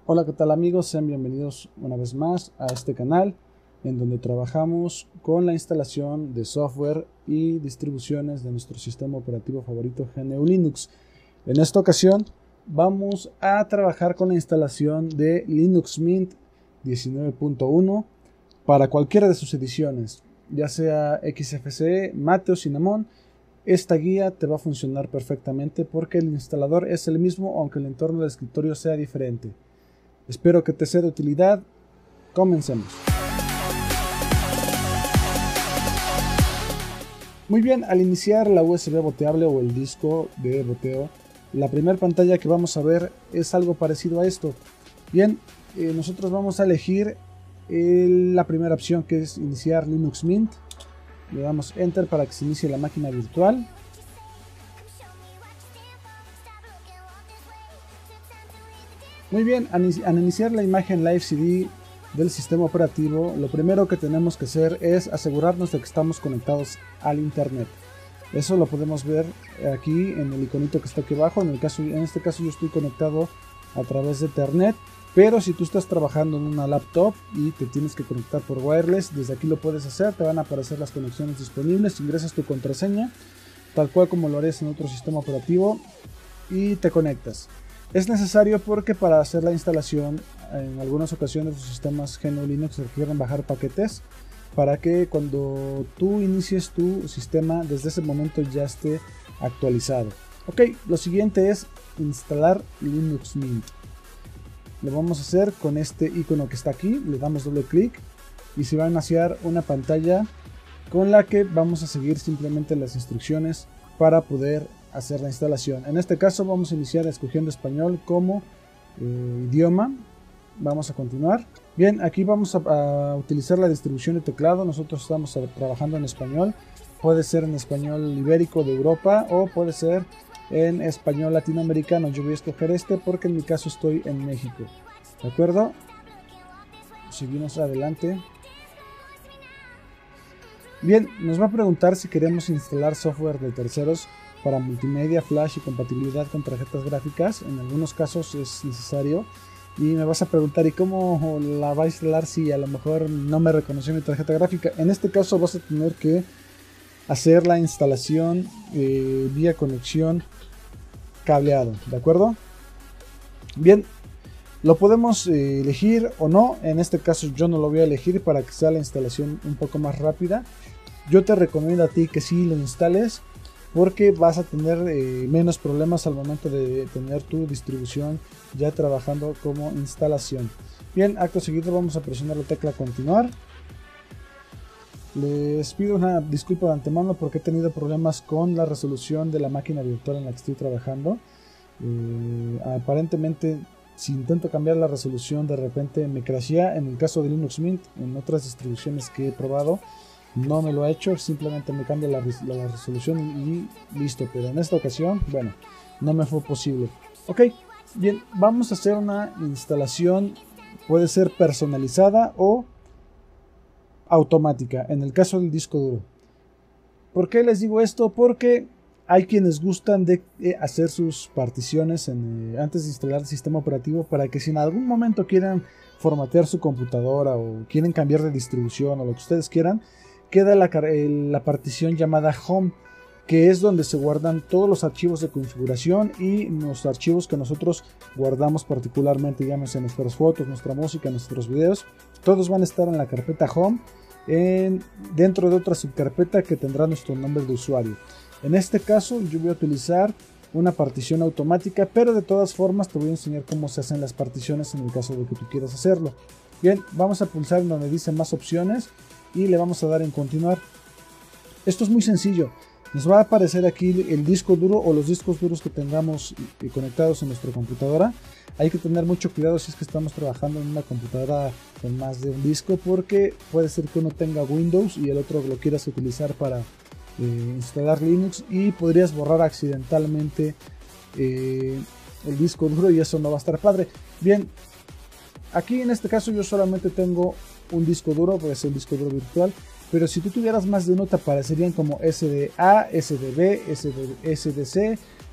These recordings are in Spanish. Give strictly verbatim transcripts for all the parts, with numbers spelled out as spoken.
Hola, ¿qué tal amigos? Sean bienvenidos una vez más a este canal en donde trabajamos con la instalación de software y distribuciones de nuestro sistema operativo favorito G N U Linux. En esta ocasión vamos a trabajar con la instalación de Linux Mint diecinueve punto uno para cualquiera de sus ediciones, ya sea X F C E, Mate o Cinnamon. Esta guía te va a funcionar perfectamente porque el instalador es el mismo aunque el entorno del escritorio sea diferente. Espero que te sea de utilidad. Comencemos. Muy bien, al iniciar la U S B boteable o el disco de boteo, la primera pantalla que vamos a ver es algo parecido a esto. Bien, eh, nosotros vamos a elegir el, la primera opción, que es iniciar Linux Mint. Le damos Enter para que se inicie la máquina virtual. Muy bien, al iniciar la imagen Live C D del sistema operativo, lo primero que tenemos que hacer es asegurarnos de que estamos conectados al internet. Eso lo podemos ver aquí en el iconito que está aquí abajo. En, el caso, en este caso yo estoy conectado a través de internet, pero si tú estás trabajando en una laptop y te tienes que conectar por wireless, desde aquí lo puedes hacer. Te van a aparecer las conexiones disponibles, ingresas tu contraseña, tal cual como lo harías en otro sistema operativo, y te conectas. Es necesario porque para hacer la instalación, en algunas ocasiones los sistemas G N U Linux requieren bajar paquetes para que cuando tú inicies tu sistema, desde ese momento ya esté actualizado. Ok, lo siguiente es instalar Linux Mint. Lo vamos a hacer con este icono que está aquí, le damos doble clic y se va a iniciar una pantalla con la que vamos a seguir simplemente las instrucciones para poder hacer la instalación. En este caso vamos a iniciar escogiendo español como eh, idioma. Vamos a continuar. Bien, aquí vamos a, a utilizar la distribución de teclado. Nosotros estamos a, trabajando en español. Puede ser en español ibérico de Europa o puede ser en español latinoamericano. Yo voy a escoger este porque en mi caso estoy en México. ¿De acuerdo? Seguimos adelante. Bien, nos va a preguntar si queremos instalar software de terceros para multimedia, flash y compatibilidad con tarjetas gráficas. En algunos casos es necesario. Y me vas a preguntar, ¿y cómo la va a instalar si a lo mejor no me reconoció mi tarjeta gráfica? En este caso vas a tener que hacer la instalación eh, vía conexión cableado, ¿de acuerdo? Bien, lo podemos eh, elegir o no. En este caso yo no lo voy a elegir para que sea la instalación un poco más rápida. Yo te recomiendo a ti que sí lo instales, porque vas a tener eh, menos problemas al momento de tener tu distribución ya trabajando como instalación. Bien, acto seguido vamos a presionar la tecla continuar. Les pido una disculpa de antemano porque he tenido problemas con la resolución de la máquina virtual en la que estoy trabajando. Eh, aparentemente si intento cambiar la resolución de repente me crashea. En el caso de Linux Mint, en otras distribuciones que he probado no me lo ha hecho, simplemente me cambia la, la, la resolución y, y listo, pero en esta ocasión, bueno, no me fue posible. Ok, bien, vamos a hacer una instalación, puede ser personalizada o automática, en el caso del disco duro. ¿Por qué les digo esto? Porque hay quienes gustan de eh, hacer sus particiones en, eh, antes de instalar el sistema operativo, para que si en algún momento quieren formatear su computadora o quieren cambiar de distribución o lo que ustedes quieran, queda la, la partición llamada Home, que es donde se guardan todos los archivos de configuración y los archivos que nosotros guardamos particularmente, llámese nuestras fotos, nuestra música, nuestros videos. Todos van a estar en la carpeta Home, en, dentro de otra subcarpeta que tendrá nuestro nombre de usuario. En este caso yo voy a utilizar una partición automática, pero de todas formas te voy a enseñar cómo se hacen las particiones en el caso de que tú quieras hacerlo. Bien, vamos a pulsar en donde dice más opciones y le vamos a dar en continuar. Esto es muy sencillo. Nos va a aparecer aquí el disco duro o los discos duros que tengamos conectados en nuestra computadora. Hay que tener mucho cuidado si es que estamos trabajando en una computadora con más de un disco, porque puede ser que uno tenga Windows y el otro lo quieras utilizar para eh, instalar Linux y podrías borrar accidentalmente eh, el disco duro y eso no va a estar padre. Bien, aquí en este caso yo solamente tengo un disco duro, puede ser un disco duro virtual, pero si tú tuvieras más de uno te aparecerían como S D A, S D B, S D C,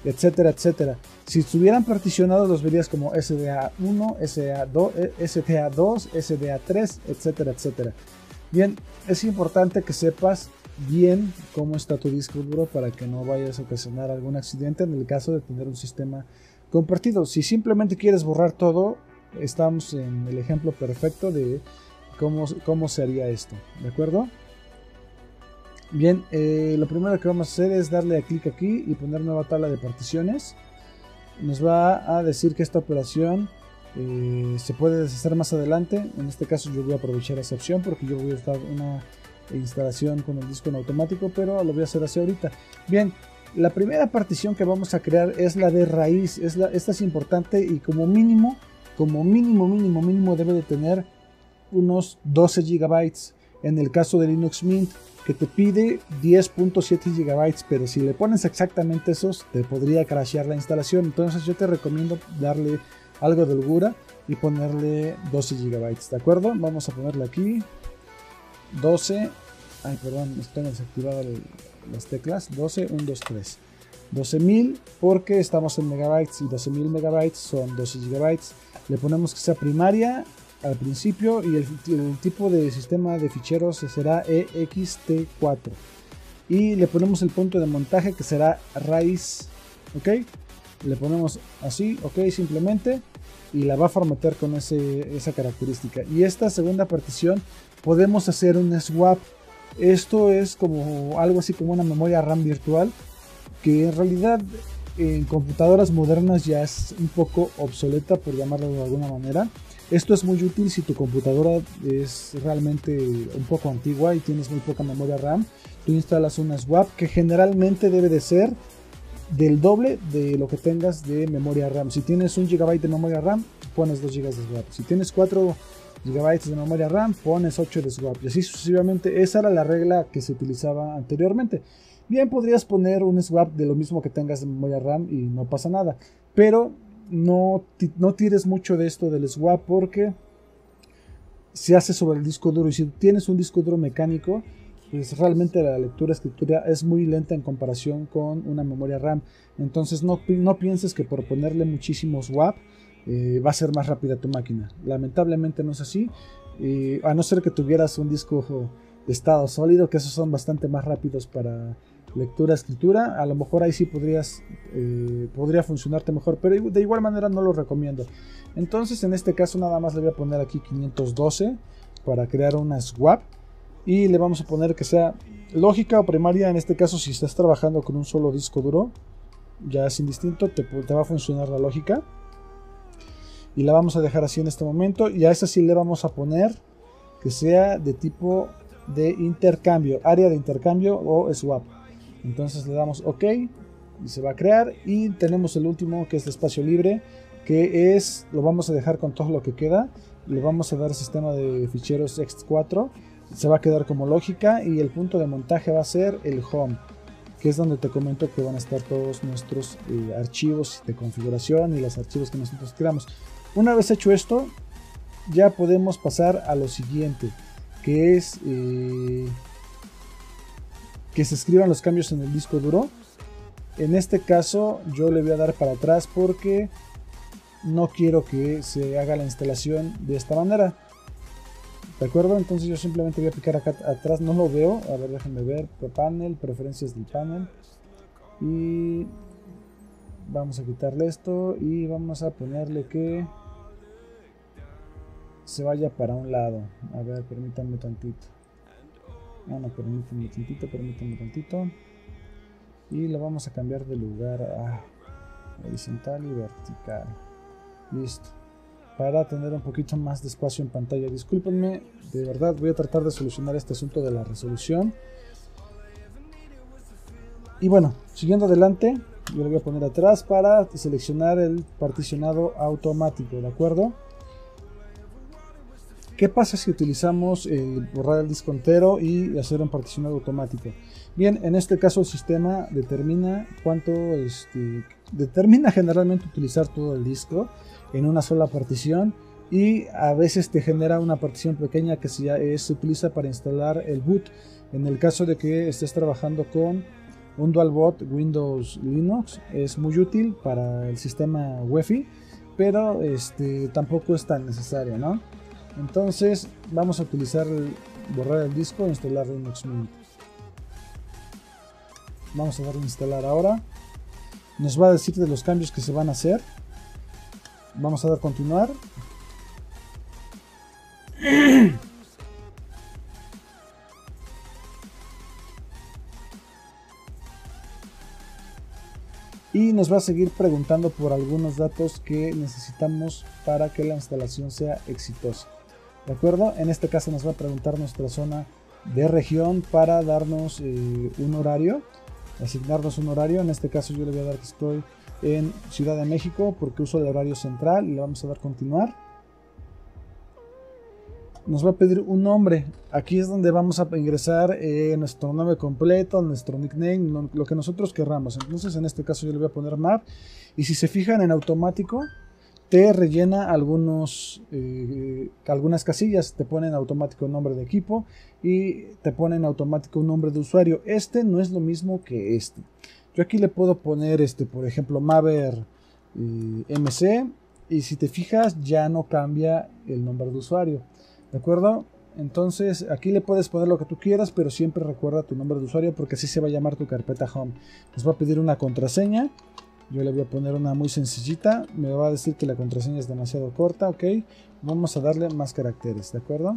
etcétera, etcétera. Si estuvieran particionados los verías como S D A uno, S D A dos, S D A dos, S D A tres, etcétera, etcétera. Bien, es importante que sepas bien cómo está tu disco duro para que no vayas a ocasionar algún accidente en el caso de tener un sistema compartido. Si simplemente quieres borrar todo, estamos en el ejemplo perfecto de cómo, cómo se haría esto, ¿de acuerdo? Bien, eh, lo primero que vamos a hacer es darle a clic aquí y poner nueva tabla de particiones. Nos va a decir que esta operación eh, se puede deshacer más adelante. En este caso yo voy a aprovechar esa opción porque yo voy a estar una instalación con el disco en automático, pero lo voy a hacer así ahorita. Bien, la primera partición que vamos a crear es la de raíz. Es la, esta es importante y como mínimo, como mínimo, mínimo, mínimo debe de tener unos doce gigabytes. En el caso de Linux Mint, que te pide diez punto siete gigabytes, pero si le pones exactamente esos, te podría crashear la instalación. Entonces yo te recomiendo darle algo de holgura y ponerle doce gigabytes, ¿de acuerdo? Vamos a ponerle aquí doce. Ay, perdón, están desactivadas las teclas. doce, uno, dos, tres. doce mil porque estamos en megabytes y doce mil megabytes son doce gigabytes. Le ponemos que sea primaria al principio y el, el tipo de sistema de ficheros será E X T cuatro y le ponemos el punto de montaje que será raíz, ok, le ponemos así, ok, simplemente, y la va a formatear con ese, esa característica. Y esta segunda partición podemos hacer un swap. Esto es como algo así como una memoria RAM virtual que en realidad en computadoras modernas ya es un poco obsoleta, por llamarlo de alguna manera. Esto es muy útil si tu computadora es realmente un poco antigua y tienes muy poca memoria RAM. Tú instalas una swap que generalmente debe de ser del doble de lo que tengas de memoria RAM. Si tienes un gigabyte de memoria RAM, pones dos gigas de swap. Si tienes cuatro gigabytes de memoria RAM, pones ocho de swap. Y así sucesivamente. Esa era la regla que se utilizaba anteriormente. Bien, podrías poner un swap de lo mismo que tengas de memoria RAM y no pasa nada. Pero no, no tires mucho de esto del swap porque se hace sobre el disco duro. Y si tienes un disco duro mecánico, pues realmente la lectura escritura es muy lenta en comparación con una memoria RAM. Entonces no, no pienses que por ponerle muchísimo swap eh, va a ser más rápida tu máquina. Lamentablemente no es así, eh, a no ser que tuvieras un disco de estado sólido, que esos son bastante más rápidos para lectura escritura. A lo mejor ahí sí podrías eh, podría funcionarte mejor, pero de igual manera no lo recomiendo. Entonces en este caso nada más le voy a poner aquí quinientos doce para crear una swap. Y le vamos a poner que sea lógica o primaria. En este caso, si estás trabajando con un solo disco duro, ya es indistinto, te, te va a funcionar la lógica. Y la vamos a dejar así en este momento. Y a esa sí le vamos a poner que sea de tipo de intercambio, área de intercambio o swap. Entonces le damos OK y se va a crear. Y tenemos el último, que es de espacio libre, que es, lo vamos a dejar con todo lo que queda. Le vamos a dar sistema de ficheros ext cuatro. Se va a quedar como lógica y el punto de montaje va a ser el home, que es donde te comento que van a estar todos nuestros eh, archivos de configuración y los archivos que nosotros creamos. Una vez hecho esto, ya podemos pasar a lo siguiente, que es eh, que se escriban los cambios en el disco duro. En este caso yo le voy a dar para atrás porque no quiero que se haga la instalación de esta manera. ¿De acuerdo? Entonces yo simplemente voy a picar acá atrás, no lo veo, a ver, déjenme ver, panel, preferencias del panel, y vamos a quitarle esto y vamos a ponerle que se vaya para un lado. A ver, permítanme tantito, no, no, permítanme tantito, permítanme tantito, y lo vamos a cambiar de lugar a horizontal y vertical, listo. Para tener un poquito más de espacio en pantalla. Discúlpenme, de verdad voy a tratar de solucionar este asunto de la resolución. Y bueno, siguiendo adelante, yo le voy a poner atrás para seleccionar el particionado automático, ¿de acuerdo? ¿Qué pasa si utilizamos el borrar el disco entero y hacer un particionado automático? Bien, en este caso el sistema determina cuánto, este, determina generalmente utilizar todo el disco en una sola partición, y a veces te genera una partición pequeña que se, se utiliza para instalar el boot. En el caso de que estés trabajando con un DualBot Windows Linux es muy útil para el sistema Wi-Fi, pero este, tampoco es tan necesario, ¿no? Entonces vamos a utilizar el, borrar el disco e instalar Linux Mint. Vamos a darle a instalar ahora. Nos va a decir de los cambios que se van a hacer. Vamos a dar a continuar. Y nos va a seguir preguntando por algunos datos que necesitamos para que la instalación sea exitosa. ¿De acuerdo? En este caso nos va a preguntar nuestra zona de región para darnos eh, un horario, asignarnos un horario. En este caso yo le voy a dar que estoy en Ciudad de México porque uso el horario central y le vamos a dar continuar. Nos va a pedir un nombre. Aquí es donde vamos a ingresar eh, nuestro nombre completo, nuestro nickname, no, lo que nosotros querramos. Entonces en este caso yo le voy a poner Map, y si se fijan en automático te rellena algunos eh, algunas casillas. Te ponen automático nombre de equipo y te ponen automático un nombre de usuario. Este no es lo mismo que este. Yo aquí le puedo poner este, por ejemplo, Maver eh, M C, y si te fijas ya no cambia el nombre de usuario. ¿De acuerdo? Entonces aquí le puedes poner lo que tú quieras, pero siempre recuerda tu nombre de usuario porque así se va a llamar tu carpeta Home. Nos va a pedir una contraseña. Yo le voy a poner una muy sencillita. Me va a decir que la contraseña es demasiado corta. Ok, vamos a darle más caracteres. ¿De acuerdo?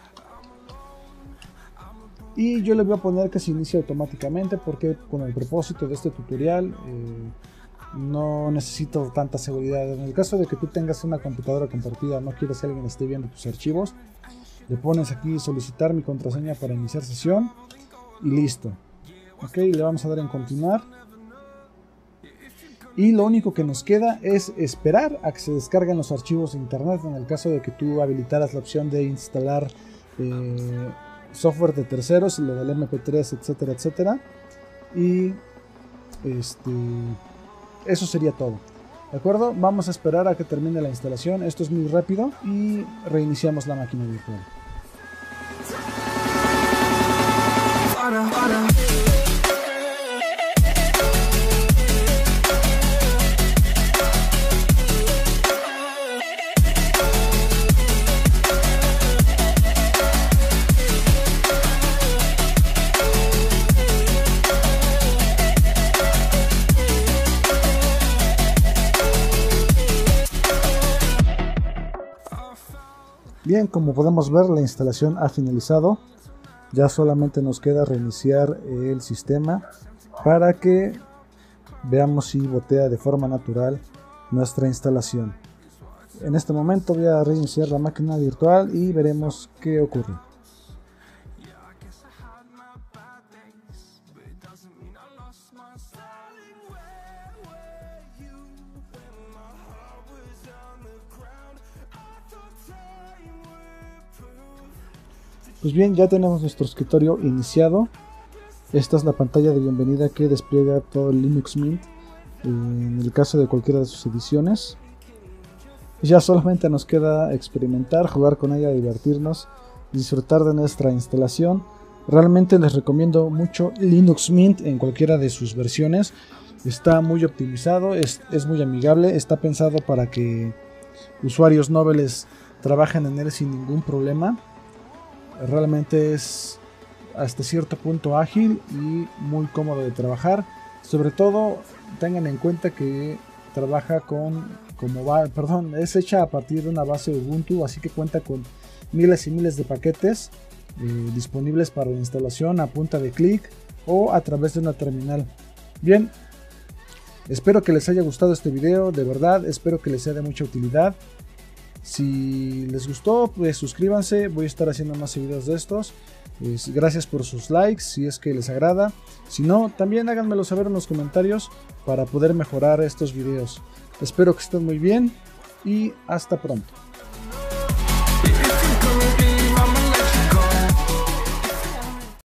Y yo le voy a poner que se inicie automáticamente porque con el propósito de este tutorial eh, no necesito tanta seguridad. En el caso de que tú tengas una computadora compartida, no quieres que alguien esté viendo tus archivos, le pones aquí solicitar mi contraseña para iniciar sesión y listo. Ok, le vamos a dar en continuar. Y lo único que nos queda es esperar a que se descarguen los archivos de internet. En el caso de que tú habilitaras la opción de instalar eh, software de terceros, lo del eme pe tres, etcétera, etcétera. Y este, eso sería todo. ¿De acuerdo? Vamos a esperar a que termine la instalación. Esto es muy rápido y reiniciamos la máquina virtual. Bien, como podemos ver, la instalación ha finalizado. Ya solamente nos queda reiniciar el sistema para que veamos si botea de forma natural nuestra instalación. En este momento voy a reiniciar la máquina virtual y veremos qué ocurre. Pues bien, ya tenemos nuestro escritorio iniciado. Esta es la pantalla de bienvenida que despliega todo el Linux Mint en el caso de cualquiera de sus ediciones. Ya solamente nos queda experimentar, jugar con ella, divertirnos, disfrutar de nuestra instalación. Realmente les recomiendo mucho Linux Mint en cualquiera de sus versiones. Está muy optimizado, es, es muy amigable, está pensado para que usuarios noveles trabajen en él sin ningún problema. Realmente es hasta cierto punto ágil y muy cómodo de trabajar. Sobre todo tengan en cuenta que trabaja con, como va, perdón, es hecha a partir de una base Ubuntu, así que cuenta con miles y miles de paquetes eh, disponibles para la instalación a punta de clic o a través de una terminal. Bien, espero que les haya gustado este video, de verdad, espero que les sea de mucha utilidad. Si les gustó, pues suscríbanse, voy a estar haciendo más videos de estos. Pues, gracias por sus likes, si es que les agrada. Si no, también háganmelo saber en los comentarios para poder mejorar estos videos. Espero que estén muy bien y hasta pronto.